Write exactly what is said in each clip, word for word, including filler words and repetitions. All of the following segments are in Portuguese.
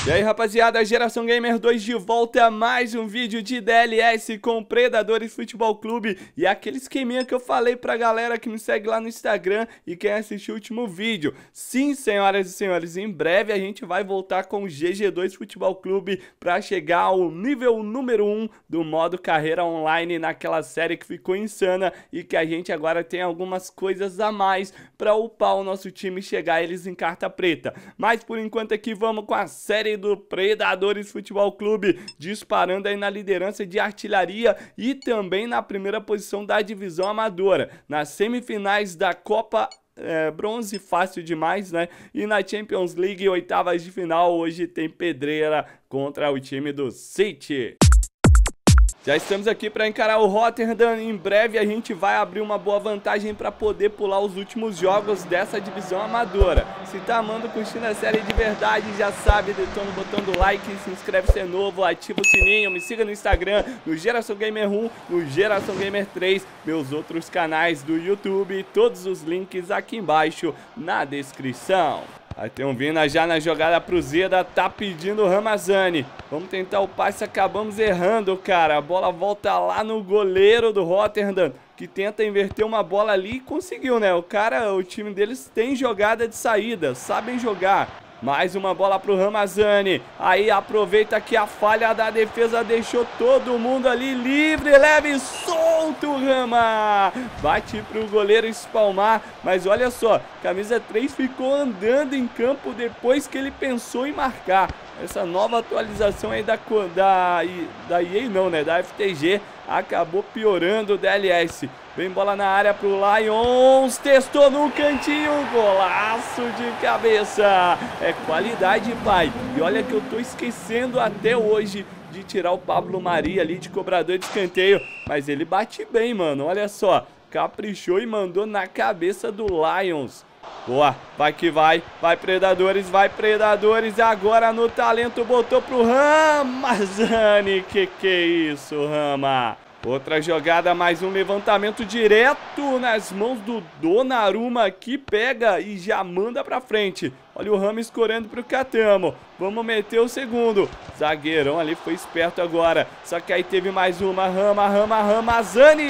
E aí, rapaziada, Geração Gamer dois de volta a mais um vídeo de D L S com Predadores Futebol Clube. E aquele esqueminha que eu falei pra galera que me segue lá no Instagram e quem assistiu o último vídeo. Sim, senhoras e senhores, em breve a gente vai voltar com o G G dois Futebol Clube pra chegar ao nível número um do modo carreira online naquela série que ficou insana e que a gente agora tem algumas coisas a mais pra upar o nosso time e chegar eles em carta preta. Mas por enquanto aqui vamos com a série do Predadores Futebol Clube, disparando aí na liderança de artilharia e também na primeira posição da divisão amadora, nas semifinais da Copa é, bronze, fácil demais, né? E na Champions League, oitavas de final, hoje tem pedreira contra o time do City. Já estamos aqui para encarar o Rotterdam. Em breve a gente vai abrir uma boa vantagem para poder pular os últimos jogos dessa divisão amadora. Se tá amando, curtindo a série de verdade, já sabe, detona o botão do like, se inscreve se é novo, ativa o sininho, me siga no Instagram, no Geração Gamer um, no Geração Gamer três, meus outros canais do YouTube, todos os links aqui embaixo na descrição. Aí tem um Vina já na jogada pro Zeda, tá pedindo o Ramazani. Vamos tentar o passe, acabamos errando, cara. A bola volta lá no goleiro do Rotterdam, que tenta inverter uma bola ali e conseguiu, né? O cara, o time deles tem jogada de saída, sabem jogar. Mais uma bola pro Ramazani. Aí aproveita que a falha da defesa deixou todo mundo ali livre, leve, solto, Rama. Bate pro goleiro espalmar, mas olha só, camisa três ficou andando em campo depois que ele pensou em marcar. Essa nova atualização aí da, da, da E A não, né? Da F T G acabou piorando o D L S. Vem bola na área pro Lions, testou no cantinho, golaço de cabeça. É qualidade, pai. E olha que eu tô esquecendo até hoje de tirar o Pablo Mari ali de cobrador de escanteio. Mas ele bate bem, mano, olha só. Caprichou e mandou na cabeça do Lions. Boa, vai que vai, vai Predadores, vai Predadores, agora no talento botou pro Ramazani, que que é isso, Rama? Outra jogada, mais um levantamento direto nas mãos do Donnarumma, que pega e já manda pra frente. Olha o Rama escorando pro Catamo, vamos meter o segundo. Zagueirão ali foi esperto agora, só que aí teve mais uma, Rama, Rama, Ramazani.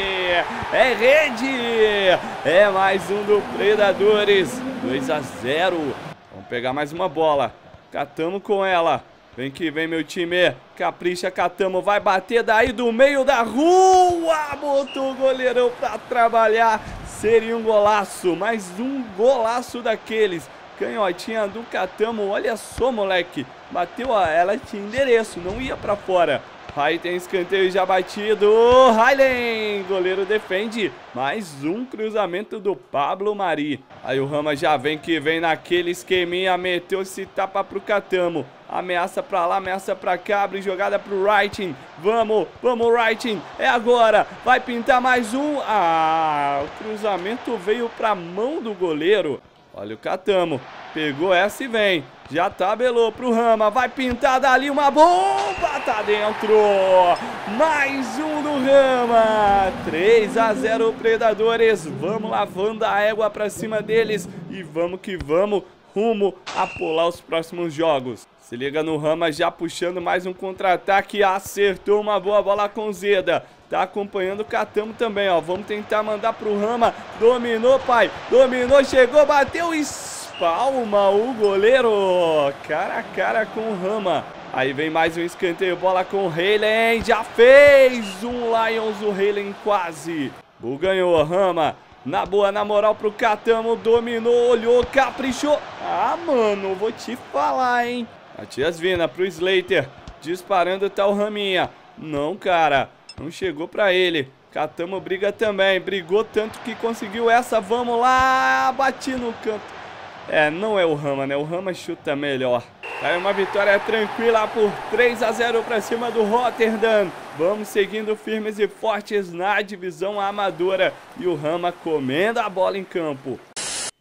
É rede, é mais um do Predadores, dois a zero. Vamos pegar mais uma bola, Catamo com ela. Vem que vem, meu time, capricha, Catamo, vai bater daí do meio da rua, botou o goleirão pra trabalhar, seria um golaço, mais um golaço daqueles, canhotinha do Catamo, olha só, moleque, bateu, a ela tinha endereço, não ia pra fora. Aí tem escanteio já batido, Hailen, goleiro defende, mais um cruzamento do Pablo Mari. Aí o Rama já vem que vem naquele esqueminha, meteu-se tapa pro Catamo, ameaça pra lá, ameaça pra cá, abre jogada pro Wrighting, vamos, vamos Wrighting, é agora, vai pintar mais um, ah, o cruzamento veio pra mão do goleiro. Olha o Catamo, pegou essa e vem, já tabelou pro Rama, vai pintar dali uma bomba, tá dentro, mais um do Rama, três a zero Predadores, vamos lavando a égua pra cima deles e vamos que vamos, rumo a pular os próximos jogos. Se liga no Rama já puxando mais um contra-ataque, acertou uma boa bola com o Zeda. Tá acompanhando o Catamo também, ó. Vamos tentar mandar pro Rama. Dominou, pai. Dominou, chegou, bateu, espalma o goleiro. Cara a cara com o Rama. Aí vem mais um escanteio, bola com o Hailen. Já fez um Lions, o Hailen quase. O ganhou, Rama. Na boa, na moral pro Catamo. Dominou, olhou, caprichou. Ah, mano, vou te falar, hein. Matias Vina pro Slater. Disparando tá o Raminha. Não, cara. Não chegou pra ele. Catamo briga também. Brigou tanto que conseguiu essa. Vamos lá. Bati no canto. É, não é o Rama, né? O Rama chuta melhor. Aí uma vitória tranquila por três a zero pra cima do Rotterdam. Vamos seguindo firmes e fortes na divisão amadora. E o Rama comendo a bola em campo.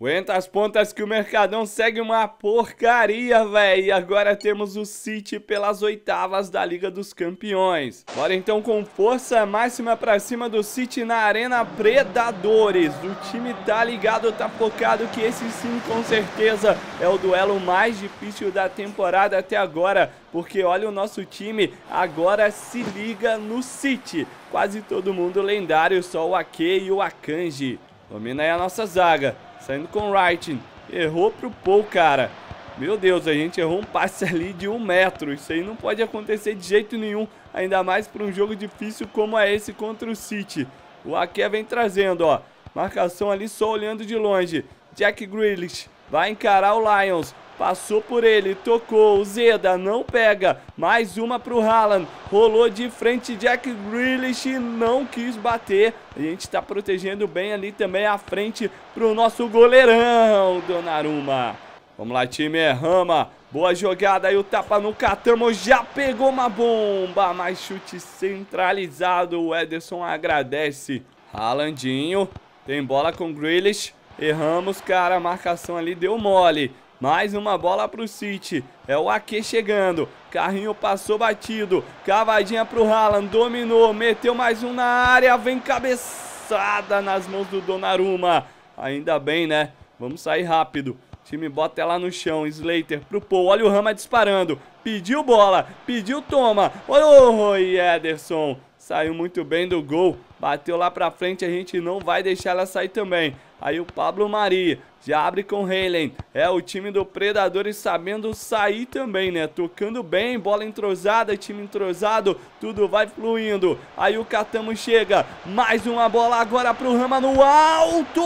Aguenta as pontas que o Mercadão segue uma porcaria, velho. E agora temos o City pelas oitavas da Liga dos Campeões. Bora então com força máxima pra cima do City na Arena Predadores. O time tá ligado, tá focado que esse sim, com certeza, é o duelo mais difícil da temporada até agora. Porque olha o nosso time, agora se liga no City. Quase todo mundo lendário, só o Ake e o Akanji. Domina aí a nossa zaga. Saindo com o Wright. Errou pro Paul, cara. Meu Deus, a gente errou um passe ali de um metro. Isso aí não pode acontecer de jeito nenhum. Ainda mais para um jogo difícil como é esse contra o City. O Ake vem trazendo, ó. Marcação ali só olhando de longe. Jack Grealish vai encarar o Lions. Passou por ele, tocou, o Zeda não pega, mais uma pro Haaland, rolou de frente, Jack Grealish não quis bater, a gente tá protegendo bem ali também a frente pro nosso goleirão, Donnarumma. Vamos lá, time, é Rama, boa jogada, aí o tapa no Catamo, já pegou uma bomba, mais chute centralizado, o Ederson agradece. Haalandinho, tem bola com Grealish, erramos, cara, a marcação ali deu mole. Mais uma bola pro City. É o Ake chegando. Carrinho passou batido. Cavadinha pro Haaland. Dominou. Meteu mais um na área. Vem cabeçada nas mãos do Donnarumma. Ainda bem, né? Vamos sair rápido. O time bota ela no chão. Slater pro Paul. Olha o Rama disparando. Pediu bola. Pediu toma. Olha o Ederson. Saiu muito bem do gol. Bateu lá pra frente. A gente não vai deixar ela sair também. Aí o Pablo Mari já abre com Haaland. É o time do Predadores sabendo sair também, né? Tocando bem, bola entrosada, time entrosado, tudo vai fluindo. Aí o Catamo chega. Mais uma bola agora pro Rama no alto.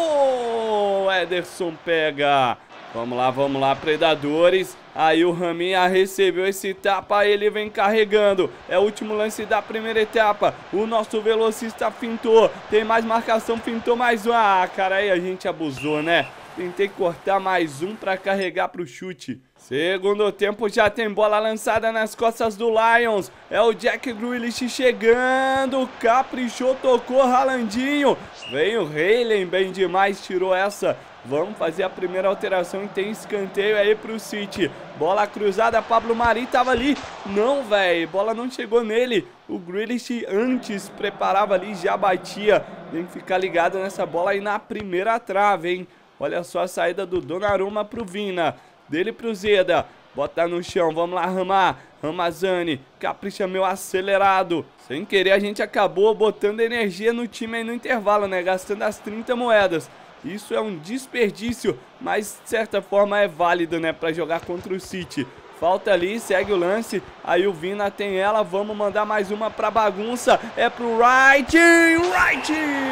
Ederson pega. Vamos lá, vamos lá, Predadores. Aí o Raminha recebeu esse tapa, ele vem carregando. É o último lance da primeira etapa. O nosso velocista fintou. Tem mais marcação, fintou mais um. Ah, cara, aí a gente abusou, né? Tentei cortar mais um pra carregar pro chute. Segundo tempo, já tem bola lançada nas costas do Lions. É o Jack Grealish chegando. Caprichou, tocou, Haalandinho. Vem o Haaland, bem demais, tirou essa. Vamos fazer a primeira alteração e tem escanteio aí pro City. Bola cruzada, Pablo Mari tava ali. Não, velho, bola não chegou nele. O Grealish antes preparava ali, já batia. Tem que ficar ligado nessa bola aí na primeira trave, hein. Olha só a saída do Donnarumma pro Vina. Dele pro Zeda. Bota no chão, vamos lá, Rama. Ramazani, capricha meu acelerado. Sem querer a gente acabou botando energia no time aí no intervalo, né, gastando as trinta moedas. Isso é um desperdício, mas de certa forma é válido, né, pra jogar contra o City. Falta ali, segue o lance, aí o Vina tem ela, vamos mandar mais uma pra bagunça, é pro Wright, Wright!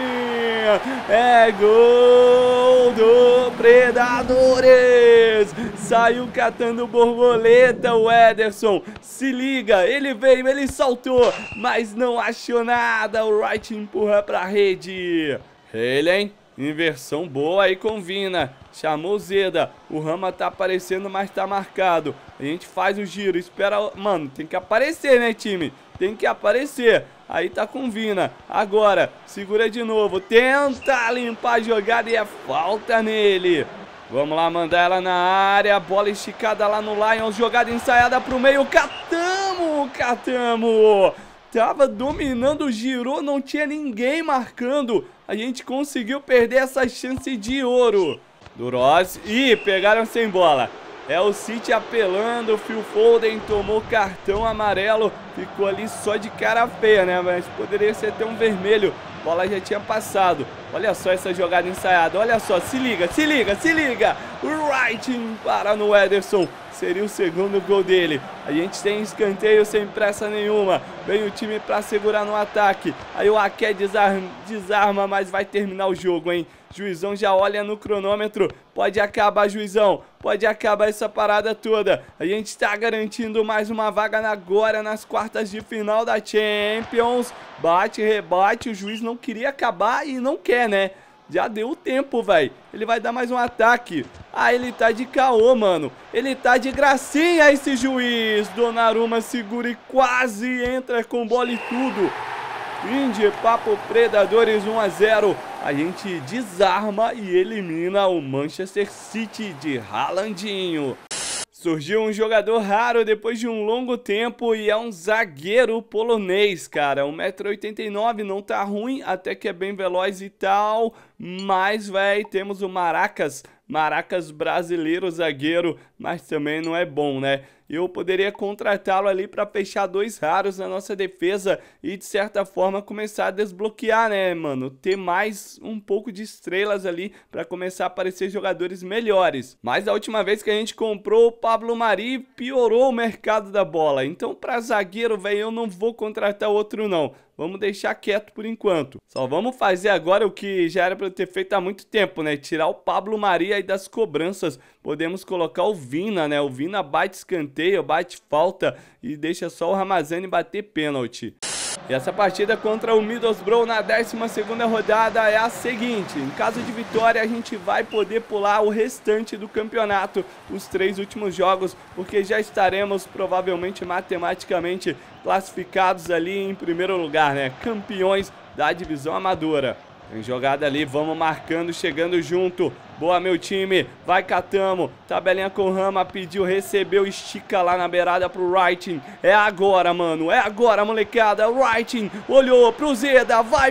É gol do Predadores! Saiu catando borboleta o Ederson, se liga, ele veio, ele saltou, mas não achou nada, o Wright empurra pra rede. Ele, hein? Inversão boa aí com Vina. Chamou o Zeda. O Rama tá aparecendo, mas tá marcado. A gente faz o giro. Espera. Mano, tem que aparecer, né, time? Tem que aparecer. Aí tá com Vina. Agora, segura de novo. Tenta limpar a jogada e é falta nele. Vamos lá, mandar ela na área. Bola esticada lá no Lions. Jogada ensaiada pro meio. Catamo! Catamo! Tava dominando, girou, não tinha ninguém marcando. A gente conseguiu perder essa chance de ouro. Duros. Ih, pegaram sem bola. É o City apelando. O Phil Foden tomou cartão amarelo. Ficou ali só de cara feia, né? Mas poderia ser até um vermelho. A bola já tinha passado. Olha só essa jogada ensaiada. Olha só, se liga, se liga, se liga. O Wright para no Ederson. Seria o segundo gol dele. A gente tem escanteio sem pressa nenhuma. Vem o time pra segurar no ataque. Aí o Ake desarma, desarma, mas vai terminar o jogo, hein? Juizão já olha no cronômetro. Pode acabar, Juizão. Pode acabar essa parada toda. A gente está garantindo mais uma vaga agora nas quartas de final da Champions. Bate, rebate. O juiz não queria acabar e não quer, né? Já deu o tempo, velho. Ele vai dar mais um ataque. Ah, ele tá de caô, mano. Ele tá de gracinha, esse juiz. Donnarumma segura e quase entra com bola e tudo. Fim de papo, Predadores um a zero. a gente desarma e elimina o Manchester City de Haalandinho. Surgiu um jogador raro depois de um longo tempo e é um zagueiro polonês, cara. um metro e oitenta e nove, não tá ruim, até que é bem veloz e tal. Mas, véi, temos o Maracas. Maracas brasileiro, zagueiro, mas também não é bom, né? Eu poderia contratá-lo ali para fechar dois raros na nossa defesa e, de certa forma, começar a desbloquear, né, mano? Ter mais um pouco de estrelas ali para começar a aparecer jogadores melhores. Mas a última vez que a gente comprou o Pablo Mari, piorou o mercado da bola. Então, para zagueiro, velho, eu não vou contratar outro, não. Vamos deixar quieto por enquanto. Só vamos fazer agora o que já era para eu ter feito há muito tempo, né? Tirar o Pablo Mari aí das cobranças. Podemos colocar o Vina, né? O Vina bate escanteio, bate falta e deixa só o Ramazani bater pênalti. E essa partida contra o Middlesbrough na décima segunda rodada é a seguinte: em caso de vitória a gente vai poder pular o restante do campeonato, os três últimos jogos, porque já estaremos provavelmente matematicamente classificados ali em primeiro lugar, né? Campeões da divisão amadora. Tem jogada ali, vamos marcando, chegando junto. Boa, meu time, vai Catamo, tabelinha com Rama, pediu, recebeu, estica lá na beirada pro Wrighting. É agora, mano, é agora, molecada. Wrighting, olhou pro Zeda, vai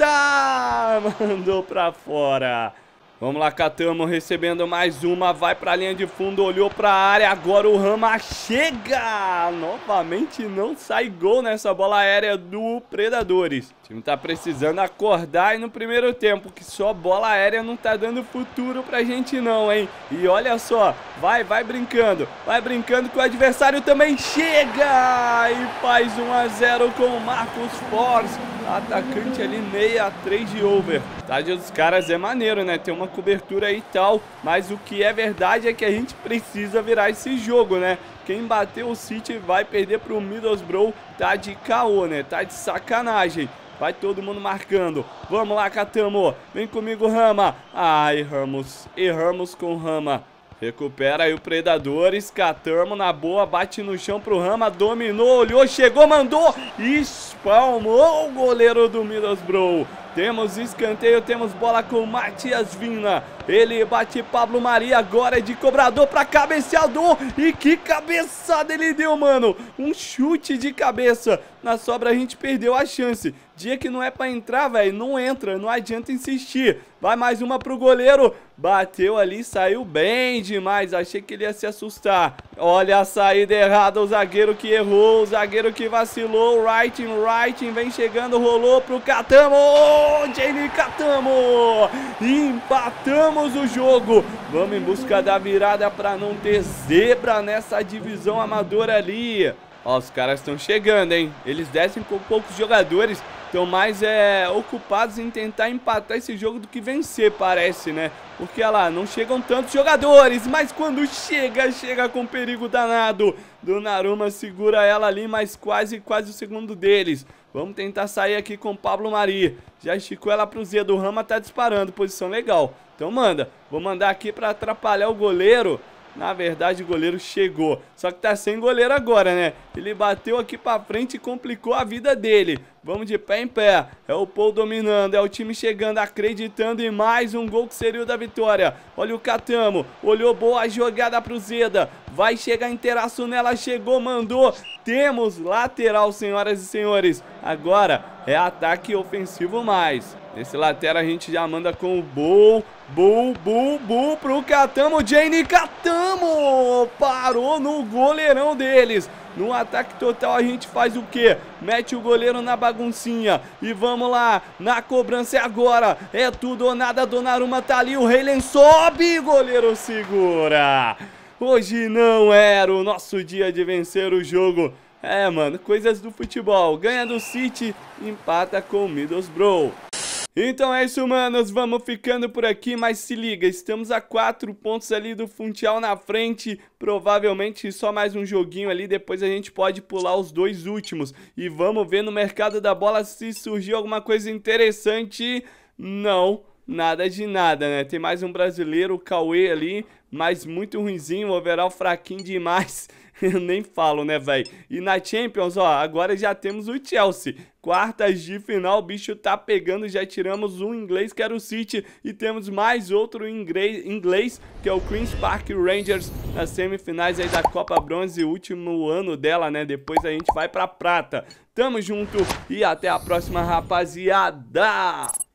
pintar, mandou pra fora. Vamos lá, Catamo, recebendo mais uma, vai pra linha de fundo, olhou pra área, agora o Rama chega! Novamente não sai gol nessa bola aérea do Predadores. O time tá precisando acordar aí no primeiro tempo, que só bola aérea não tá dando futuro pra gente não, hein? E olha só, vai, vai brincando, vai brincando que o adversário também chega! E faz um a zero com o Marcus Force. Atacante ali, sessenta e três de over. Tá, dos caras é maneiro, né? Tem uma cobertura aí e tal, mas o que é verdade é que a gente precisa virar esse jogo, né? Quem bater o City vai perder pro Middlesbrough, tá de caô, né? Tá de sacanagem. Vai todo mundo marcando. Vamos lá, Catamo. Vem comigo, Rama. Ah, erramos. Erramos com Rama. Recupera aí o Predadores, Catamo na boa, bate no chão pro Rama, dominou, olhou, chegou, mandou, espalmou o goleiro do Middlesbrough. Temos escanteio, temos bola com Matias Vina. Ele bate Pablo Mari, agora é de cobrador pra cabeceador. E que cabeçada ele deu, mano. Um chute de cabeça. Na sobra a gente perdeu a chance. Dia que não é pra entrar, velho, não entra. Não adianta insistir. Vai mais uma pro goleiro. Bateu ali, saiu bem demais. Achei que ele ia se assustar. Olha a saída errada, o zagueiro que errou. O zagueiro que vacilou. Wrighting, Wrighting vem chegando, rolou pro Catamo. Jamie Catamo. Empatamos o jogo. Vamos em busca da virada para não ter zebra nessa divisão amadora ali. Ó, os caras estão chegando, hein? Eles descem com poucos jogadores, estão mais é, ocupados em tentar empatar esse jogo do que vencer, parece, né? Porque, olha lá, não chegam tantos jogadores, mas quando chega, chega com perigo danado. Donnarumma segura ela ali, mas quase, quase o segundo deles. Vamos tentar sair aqui com o Pablo Mari. Já esticou ela pro Zé, do Rama tá disparando, posição legal. Então manda, vou mandar aqui pra atrapalhar o goleiro. Na verdade o goleiro chegou, só que tá sem goleiro agora, né? Ele bateu aqui pra frente e complicou a vida dele. Vamos de pé em pé, é o Paul dominando, é o time chegando, acreditando em mais um gol que seria o da vitória. Olha o Catamo, olhou, boa jogada pro Zeda, vai chegar inteiraço nela, chegou, mandou. Temos lateral, senhoras e senhores. Agora é ataque ofensivo mais. Nesse lateral a gente já manda com o Bull, Bull, Bull, Bull pro Catamo, Jane Catamo! Parou no goleirão deles. No ataque total a gente faz o quê? Mete o goleiro na baguncinha. E vamos lá, na cobrança é agora. É tudo ou nada, Donnarumma tá ali, o Reilen sobe, goleiro segura. Hoje não era o nosso dia de vencer o jogo. É, mano, coisas do futebol. Ganha do City, empata com o Middlesbrough. Então é isso, manos, vamos ficando por aqui, mas se liga, estamos a quatro pontos ali do Funchal na frente, provavelmente só mais um joguinho ali, depois a gente pode pular os dois últimos, e vamos ver no mercado da bola se surgiu alguma coisa interessante. Não, nada de nada, né? Tem mais um brasileiro, o Cauê ali, mas muito ruinzinho, o overall fraquinho demais. Eu nem falo, né, velho? E na Champions, ó, agora já temos o Chelsea. Quartas de final, o bicho tá pegando, já tiramos um inglês, que era o City, e temos mais outro inglês, que é o Queen's Park Rangers, nas semifinais aí da Copa Bronze, último ano dela, né? Depois a gente vai pra prata. Tamo junto e até a próxima, rapaziada!